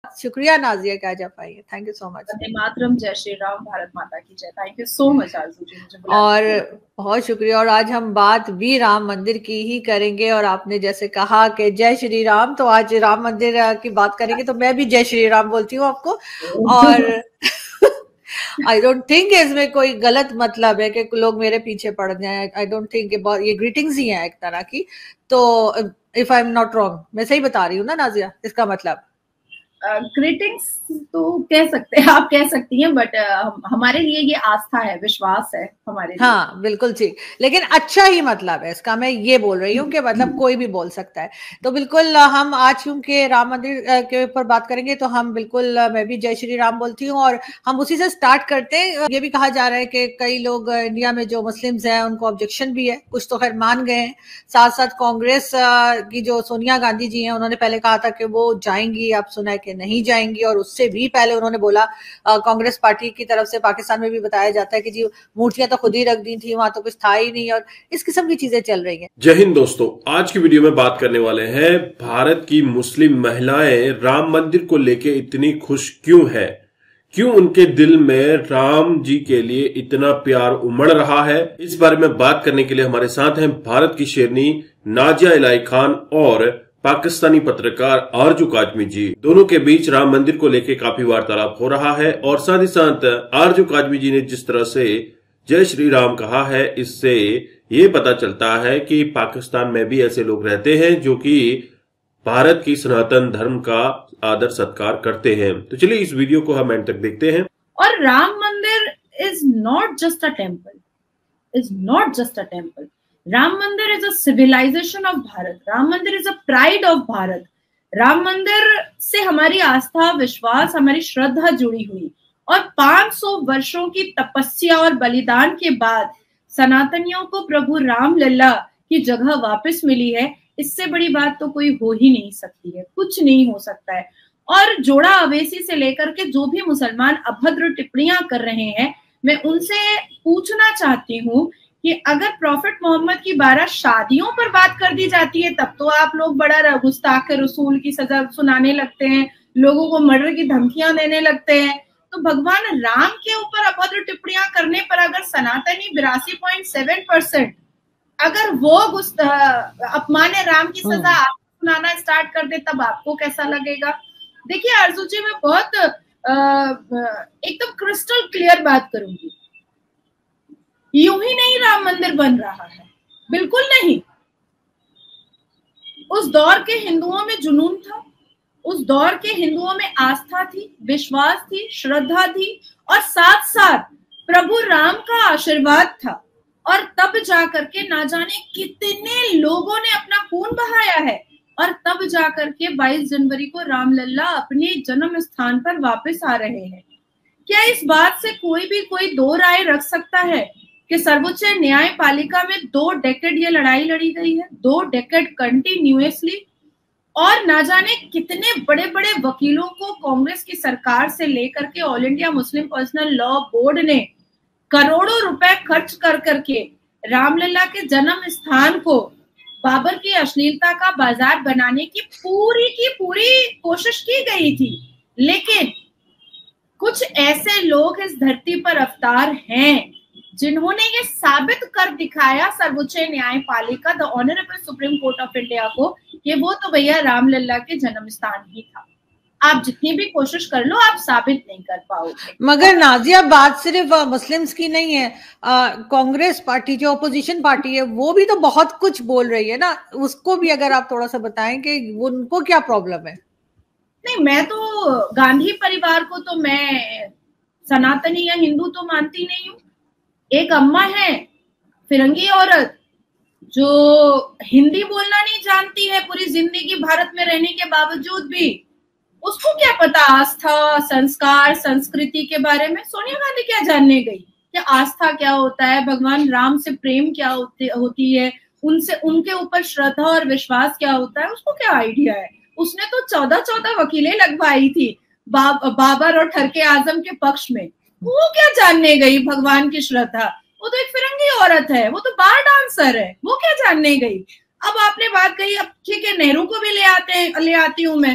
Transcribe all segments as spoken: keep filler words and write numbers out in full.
शुक्रिया नाजिया कि आज आप आई है, थैंक यू सो मच। वंदे मातरम, जय श्री राम, भारत माता की जय। थैंक यू सो मच आरजू जी, मुझे और बहुत शुक्रिया। और आज हम बात भी राम मंदिर की ही करेंगे, और आपने जैसे कहा कि जय श्री राम, तो आज राम मंदिर की बात करेंगे, तो मैं भी जय श्री राम बोलती हूँ आपको। और आई डोंट थिंक इसमें कोई गलत मतलब है कि लोग मेरे पीछे पड़ जाए। आई डोंट थिंक ये ग्रीटिंग्स ही है एक तरह की। तो if I am not wrong, मैं सही बता रही हूँ ना नाजिया इसका मतलब? ग्रीटिंग्स uh, तो कह सकते हैं, आप कह सकती हैं, बट uh, हमारे लिए ये आस्था है, विश्वास है हमारे लिए। हाँ बिल्कुल ठीक, लेकिन अच्छा ही मतलब है इसका, मैं ये बोल रही हूँ कि मतलब कोई भी बोल सकता है। तो बिल्कुल हम आज क्योंकि राम मंदिर के ऊपर बात करेंगे, तो हम बिल्कुल, मैं भी जय श्री राम बोलती हूँ और हम उसी से स्टार्ट करते हैं। ये भी कहा जा रहा है कि कई लोग इंडिया में जो मुस्लिम्स हैं उनको ऑब्जेक्शन भी है, कुछ तो खैर मान गए हैं। साथ साथ कांग्रेस की जो सोनिया गांधी जी हैं, उन्होंने पहले कहा था कि वो जाएंगी, अब सुना है कि नहीं जाएंगी। और उससे भी पहले उन्होंने बोला, कांग्रेस पार्टी की तरफ से पाकिस्तान में भी बताया जाता है कि जी मूर्तियां तो खुद ही रख दी थी, वहां तो कुछ था ही नहीं, और इस किस्म की चीजें चल रही हैं। जय हिंद दोस्तों, आज की वीडियो में बात करने वाले हैं भारत की मुस्लिम महिलाएं राम मंदिर को लेके इतनी खुश क्यों है, क्यों उनके दिल में राम जी के लिए इतना प्यार उमड़ रहा है। इस बारे में बात करने के लिए हमारे साथ हैं भारत की शेरनी नाजिया इलाही खान और पाकिस्तानी पत्रकार आरजू काजमी जी। दोनों के बीच राम मंदिर को लेके काफी वार्तालाप हो रहा है, और साथ ही साथ आरजू काजमी जी ने जिस तरह से जय श्री राम कहा है, इससे ये पता चलता है कि पाकिस्तान में भी ऐसे लोग रहते हैं जो कि भारत की सनातन धर्म का आदर सत्कार करते हैं। तो चलिए इस वीडियो को हम एंड तक देखते हैं। और Ram Mandir is not just a temple, is not just a temple. Ram Mandir is a civilisation of Bharat. Ram Mandir is a pride of Bharat. Ram Mandir से हमारी आस्था, विश्वास, हमारी श्रद्धा जुड़ी हुई, और पांच सौ वर्षों की तपस्या और बलिदान के बाद सनातनियों को प्रभु राम लल्ला की जगह वापस मिली है। इससे बड़ी बात तो कोई हो ही नहीं सकती है, कुछ नहीं हो सकता है। और जोड़ा अवेसी से लेकर के जो भी मुसलमान अभद्र टिप्पणियां कर रहे हैं, मैं उनसे पूछना चाहती हूँ कि अगर प्रॉफिट मोहम्मद की बारह शादियों पर बात कर दी जाती है, तब तो आप लोग बड़ा गुस्ताख रसूल की सजा सुनाने लगते हैं, लोगों को मर्डर की धमकियां देने लगते हैं। तो भगवान राम के ऊपर अभद्र टिप्पणियां करने पर अगर सनातनी बिरासी पॉइंट सेवन परसेंट अगर वो अपमान राम की सजा आप सुनाना स्टार्ट कर दे, तब आपको कैसा लगेगा? देखिए आरजू जी, मैं बहुत एकदम क्रिस्टल क्लियर बात करूंगी। यूं ही नहीं राम मंदिर बन रहा है, बिल्कुल नहीं। उस दौर के हिंदुओं में जुनून था, उस दौर के हिंदुओं में आस्था थी, विश्वास थी, श्रद्धा थी, और साथ साथ प्रभु राम का आशीर्वाद था। और तब जाकर के ना जाने कितने लोगों ने अपना खून बहाया है, और तब जाकर के बाईस जनवरी को रामलल्ला अपने जन्म स्थान पर वापस आ रहे हैं। क्या इस बात से कोई भी कोई दो राय रख सकता है कि सर्वोच्च न्यायपालिका में दो डेकेड ये लड़ाई लड़ी गई है, दो डेकेड कंटिन्यूअसली, और ना जाने कितने बड़े बड़े वकीलों को कांग्रेस की सरकार से लेकर के All India Muslim Personal Law Board ने करोड़ों रुपए खर्च कर करके रामलला के जन्म स्थान को बाबर की अश्लीलता का बाजार बनाने की पूरी की पूरी कोशिश की गई थी। लेकिन कुछ ऐसे लोग इस धरती पर अवतार हैं जिन्होंने ये साबित कर दिखाया सर्वोच्च न्यायपालिका, the honourable Supreme Court of India को, कि वो तो भैया रामलला के जन्म स्थान ही था। आप जितनी भी कोशिश कर लो, आप साबित नहीं कर पाओगे। मगर नाजिया, बात सिर्फ मुस्लिम्स की नहीं है, कांग्रेस पार्टी जो अपोजिशन पार्टी है वो भी तो बहुत कुछ बोल रही है ना, उसको भी अगर आप थोड़ा सा बताएं कि उनको क्या प्रॉब्लम है। नहीं, मैं तो गांधी परिवार को तो मैं सनातनी या हिंदू तो मानती नहीं हूँ। एक अम्मा है फिरंगी औरत जो हिंदी बोलना नहीं जानती है पूरी जिंदगी भारत में रहने के बावजूद भी, उसको क्या पता आस्था, संस्कार, संस्कृति के बारे में? सोनिया गांधी क्या जानने गई कि आस्था क्या होता है, भगवान राम से प्रेम क्या होती, होती है, उनसे उनके ऊपर श्रद्धा और विश्वास क्या होता है, उसको क्या आइडिया है? उसने तो चौदह चौदह वकीलें लगवाई थी बा, बाबर और ठरके आजम के पक्ष में। वो क्या जानने गई भगवान की श्रद्धा? वो तो एक फिरंगी औरत है, वो तो बार डांसर है, वो क्या जानने गई? अब आपने बात कही, अब ठीक है नेहरू को भी ले आते हैं, ले आती हूं मैं।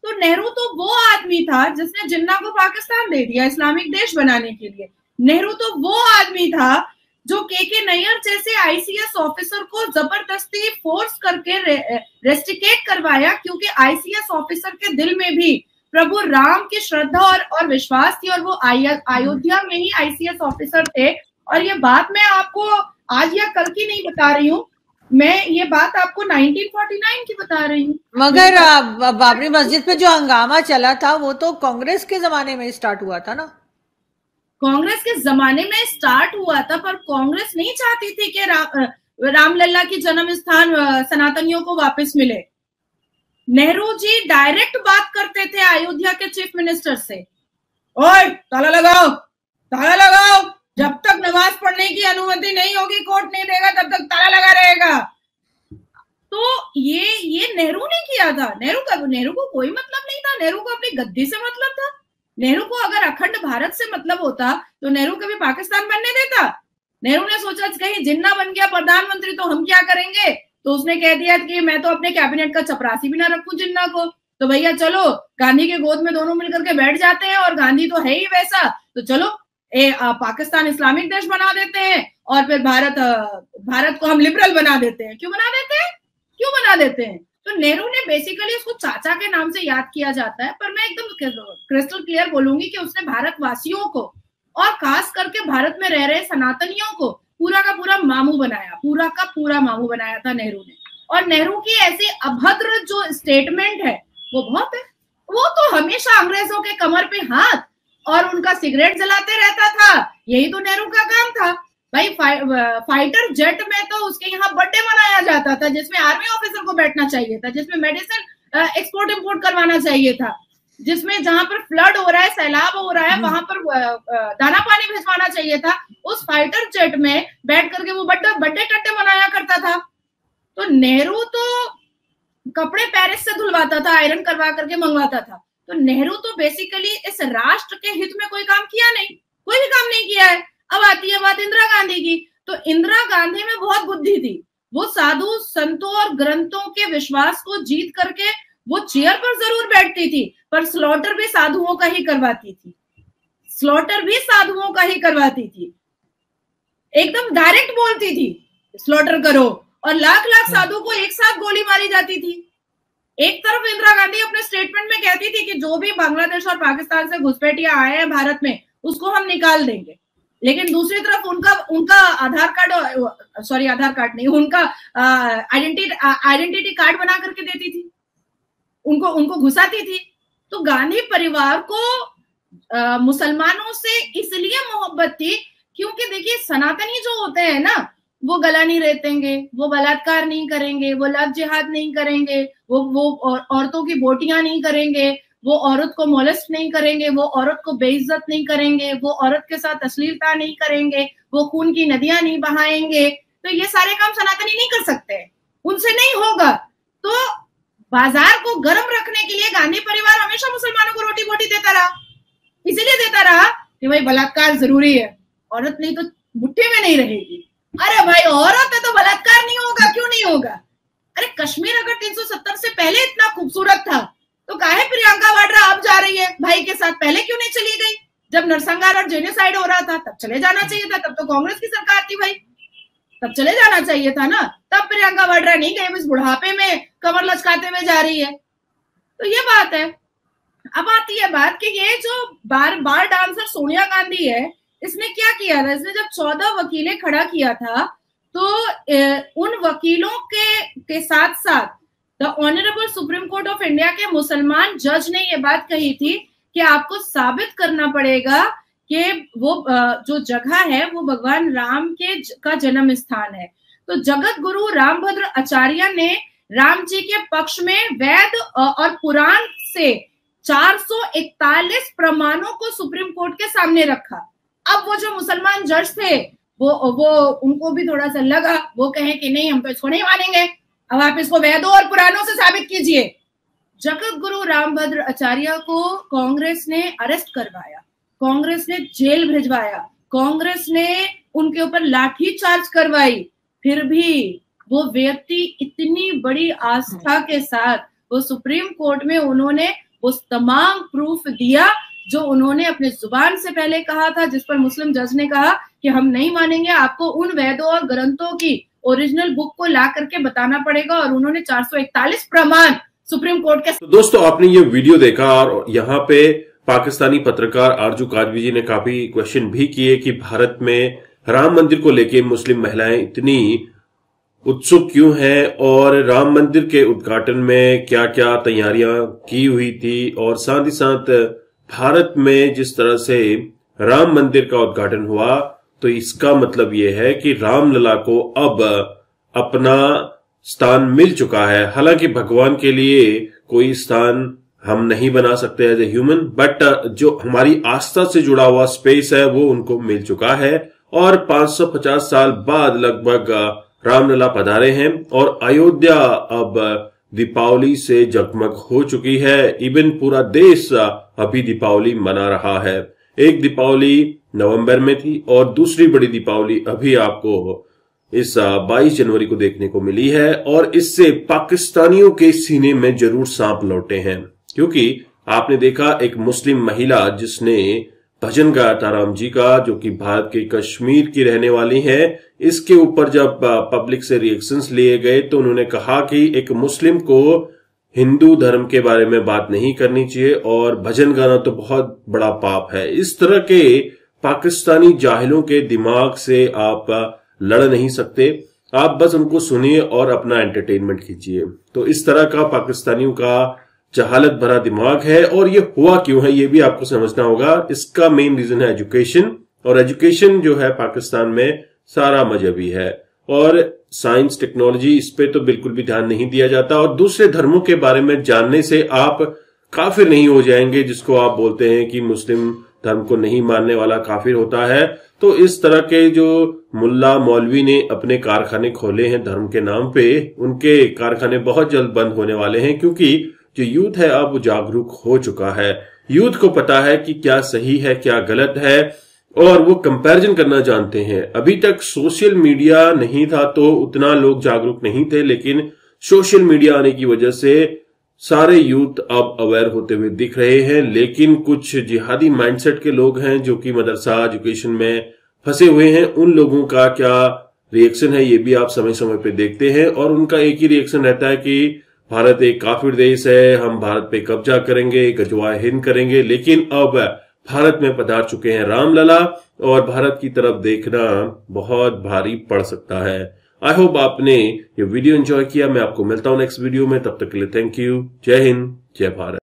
तो नेहरू तो वो आदमी था जिसने जिन्ना को पाकिस्तान दे दिया इस्लामिक देश बनाने के लिए। नेहरू तो वो आदमी था जो के के नैयर जैसे आईसीएस ऑफिसर को जबरदस्ती फोर्स करके रे, रेस्टिकेट करवाया, क्योंकि आईसीएस ऑफिसर के दिल में भी प्रभु राम की श्रद्धा और, और विश्वास थी, और वो अयोध्या में ही आईसीएस ऑफिसर थे। और ये बात मैं आपको आज या कल की नहीं बता रही हूँ, मैं ये बात आपको नाइनटीन फोर्टी नाइन की बता रही हूँ। मगर बाबरी मस्जिद पे जो हंगामा चला था वो तो कांग्रेस के जमाने में स्टार्ट हुआ था ना। कांग्रेस के जमाने में स्टार्ट हुआ था, पर कांग्रेस नहीं चाहती थी कि रा, रामलला की जन्म स्थान सनातनियों को वापस मिले। नेहरू जी डायरेक्ट बात करते थे अयोध्या के चीफ मिनिस्टर से, ओए ताला लगाओ, ताला लगाओ, जब तक नमाज पढ़ने की अनुमति नहीं होगी, कोर्ट नहीं देगा, तब तक ताला लगा रहेगा। तो ये ये नेहरू ने किया था। नेहरू का नेहरू को कोई मतलब नहीं था, नेहरू को अपनी गद्दी से मतलब था। नेहरू को अगर अखंड भारत से मतलब होता तो नेहरू कभी पाकिस्तान बनने देता? नेहरू ने सोचा कहीं जिन्ना बन गया प्रधानमंत्री तो हम क्या करेंगे, तो उसने कह दिया कि मैं तो अपने कैबिनेट का चपरासी भी ना रखूं जिन्ना को, तो भैया चलो गांधी के गोद में दोनों मिलकर के बैठ जाते हैं, और गांधी तो है ही वैसा, तो चलो ए, आ, पाकिस्तान इस्लामिक देश बना देते हैं और फिर भारत आ, भारत को हम लिबरल बना देते हैं। क्यों बना देते हैं क्यों बना देते हैं तो नेहरू ने बेसिकली उसको चाचा के नाम से याद किया जाता है, पर मैं एकदम क्रिस्टल क्लियर बोलूंगी कि उसने भारतवासियों को और खास करके भारत में रह रहे सनातनियों को पूरा का पूरा मामू बनाया, पूरा का पूरा मामू बनाया था नेहरू ने। और नेहरू की ऐसी अभद्र जो स्टेटमेंट है वो बहुत है। वो तो हमेशा अंग्रेजों के कमर पे हाथ और उनका सिगरेट जलाते रहता था, यही तो नेहरू का काम था भाई। फाइ, फाइटर जेट में तो उसके यहाँ बर्थडे मनाया जाता था, जिसमें आर्मी ऑफिसर को बैठना चाहिए था, जिसमें मेडिसिन एक्सपोर्ट इंपोर्ट करवाना चाहिए था, जिसमें जहां पर फ्लड हो रहा है, सैलाब हो रहा है, वहां पर दाना पानी भिजवाना चाहिए था। उस फाइटर जेट में बैठ करके वो बर्थडे बर्थडे टट्टे मनाया करता था। तो नेहरू तो कपड़े पेरिस से धुलवाता था, आयरन करवा करके मंगवाता था। तो नेहरू तो बेसिकली इस राष्ट्र के हित में कोई काम किया नहीं, कोई भी काम नहीं किया है। अब आती है बात इंदिरा गांधी की, तो इंदिरा गांधी में बहुत बुद्धि थी। वो साधु संतों और ग्रंथों के विश्वास को जीत करके वो चेयर पर जरूर बैठती थी, पर स्लॉटर भी साधुओं का ही करवाती थी, स्लॉटर भी साधुओं का ही करवाती थी। एकदम डायरेक्ट बोलती थी स्लॉटर करो, और लाख लाख साधु को एक साथ गोली मारी जाती थी। एक तरफ इंदिरा गांधी अपने स्टेटमेंट में कहती थी कि जो भी बांग्लादेश और पाकिस्तान से घुसपैठिया आए हैं भारत में उसको हम निकाल देंगे, लेकिन दूसरी तरफ उनका उनका Aadhaar card sorry Aadhaar card नहीं उनका आइडेंटिटी आइडेंटिटी कार्ड बना करके देती थी, उनको उनको घुसाती थी। तो गांधी परिवार को आ, मुसलमानों से इसलिए मोहब्बत थी क्योंकि देखिए सनातनी जो होते हैं ना, वो गला नहीं रेतेंगे, वो बलात्कार नहीं करेंगे, वो लव जिहाद नहीं करेंगे, वो वो औरतों की बोटियां नहीं करेंगे, वो औरत को मोलेस्ट नहीं करेंगे, वो औरत को बेइज्जत नहीं करेंगे, वो औरत के साथ अश्लीलता नहीं करेंगे, वो खून की नदियां नहीं बहाएंगे। तो ये सारे काम सनातनी नहीं कर सकते, उनसे नहीं होगा। तो बाजार को गर्म रखने के लिए गांधी परिवार हमेशा मुसलमानों को रोटी बोटी देता रहा, इसीलिए देता रहा कि भाई बलात्कार जरूरी है, औरत नहीं तो मुट्ठी में नहीं रहेगी। अरे भाई औरत है तो बलात्कार नहीं होगा, क्यों नहीं होगा? अरे कश्मीर अगर तीन सौ सत्तर से पहले इतना खूबसूरत था तो काहे प्रियंका वाड्रा अब जा रही है भाई के साथ? पहले क्यों नहीं चली गई? जब नरसंहार और जेनोसाइड हो रहा था तब चले जाना चाहिए था, तब तो कांग्रेस की सरकार थी भाई, तब चले जाना चाहिए था ना। तब प्रियंका वाड्रा नहीं गई, इस बुढ़ापे में कमर लचकाते हुए जा रही है। तो ये बात है। अब आती है बात कि ये जो बार बार डांसर सोनिया गांधी है, इसने क्या किया था? इसने जब चौदह वकीलें खड़ा किया था तो उन वकीलों के के साथ साथ the honourable Supreme Court of India के मुसलमान जज ने ये बात कही थी कि आपको साबित करना पड़ेगा कि वो जो जगह है वो भगवान राम के का जन्म स्थान है। तो जगत गुरु रामभद्र आचार्य ने राम जी के पक्ष में वेद और पुराण से चार सौ इकतालीस प्रमाणों को सुप्रीम कोर्ट के सामने रखा। अब वो जो मुसलमान जज थे वो वो उनको भी थोड़ा सा लगा, वो कहें कि नहीं हम तो इसको नहीं मानेंगे, अब आप इसको वेदों और पुराणों से साबित कीजिए। जगत गुरु रामभद्र आचार्य को कांग्रेस ने अरेस्ट करवाया, कांग्रेस ने जेल भिजवाया, कांग्रेस ने उनके ऊपर लाठी चार्ज करवाई, फिर भी वो व्यक्ति इतनी बड़ी आस्था के साथ वो सुप्रीम कोर्ट में उन्होंने वो तमाम प्रूफ दिया जो उन्होंने अपने जुबान से पहले कहा था, जिस पर मुस्लिम जज ने कहा कि हम नहीं मानेंगे, आपको उन वेदों और ग्रंथों की ओरिजिनल बुक को ला करके बताना पड़ेगा। और उन्होंने चार सौ इकतालीस प्रमाण सुप्रीम कोर्ट के। तो दोस्तों, आपने ये वीडियो देखा और यहाँ पे पाकिस्तानी पत्रकार आरजू काजवी जी ने काफी क्वेश्चन भी किए कि भारत में राम मंदिर को लेके मुस्लिम महिलाएं इतनी उत्सुक क्यों हैं और राम मंदिर के उद्घाटन में क्या क्या तैयारियां की हुई थी, और साथ ही साथ भारत में जिस तरह से राम मंदिर का उद्घाटन हुआ तो इसका मतलब यह है कि रामलला को अब अपना स्थान मिल चुका है। हालांकि भगवान के लिए कोई स्थान हम नहीं बना सकते एज ए ह्यूमन, बट जो हमारी आस्था से जुड़ा हुआ स्पेस है वो उनको मिल चुका है। और पांच सौ पचास साल बाद लगभग रामलला पधारे हैं और अयोध्या अब दीपावली से जगमग हो चुकी है। इवन पूरा देश अभी दीपावली मना रहा है। एक दीपावली नवंबर में थी और दूसरी बड़ी दीपावली अभी आपको इस बाईस जनवरी को देखने को मिली है, और इससे पाकिस्तानियों के सीने में जरूर सांप लौटे हैं, क्योंकि आपने देखा एक मुस्लिम महिला जिसने भजन गाया था राम जी का, जो कि भारत के कश्मीर की रहने वाली है। इसके ऊपर जब पब्लिक से रिएक्शंस लिए गए तो उन्होंने कहा कि एक मुस्लिम को हिंदू धर्म के बारे में बात नहीं करनी चाहिए और भजन गाना तो बहुत बड़ा पाप है। इस तरह के पाकिस्तानी जाहिलों के दिमाग से आप लड़ नहीं सकते, आप बस उनको सुनिए और अपना एंटरटेनमेंट कीजिए। तो इस तरह का पाकिस्तानियों का जहालत भरा दिमाग है, और ये हुआ क्यों है ये भी आपको समझना होगा। इसका मेन रीजन है एजुकेशन, और एजुकेशन जो है पाकिस्तान में सारा मजहबी है, और साइंस टेक्नोलॉजी इस पे तो बिल्कुल भी ध्यान नहीं दिया जाता। और दूसरे धर्मों के बारे में जानने से आप काफिर नहीं हो जाएंगे, जिसको आप बोलते हैं कि मुस्लिम धर्म को नहीं मानने वाला काफिर होता है। तो इस तरह के जो मुल्ला मौलवी ने अपने कारखाने खोले हैं धर्म के नाम पे, उनके कारखाने बहुत जल्द बंद होने वाले हैं, क्योंकि जो यूथ है अब जागरूक हो चुका है। यूथ को पता है कि क्या सही है क्या गलत है, और वो कंपैरिजन करना जानते हैं। अभी तक सोशल मीडिया नहीं था तो उतना लोग जागरूक नहीं थे, लेकिन सोशल मीडिया आने की वजह से सारे यूथ अब अवेयर होते हुए दिख रहे हैं। लेकिन कुछ जिहादी माइंडसेट के लोग हैं जो कि मदरसा एजुकेशन में फंसे हुए हैं, उन लोगों का क्या रिएक्शन है ये भी आप समय समय पे देखते हैं। और उनका एक ही रिएक्शन रहता है कि भारत एक काफिर देश है, हम भारत पे कब्जा करेंगे, गजवाए हिंद करेंगे। लेकिन अब भारत में पधार चुके हैं रामलला, और भारत की तरफ देखना बहुत भारी पड़ सकता है। आई होप आपने ये वीडियो एंजॉय किया। मैं आपको मिलता हूं नेक्स्ट वीडियो में, तब तक के लिए थैंक यू। जय हिंद, जय भारत।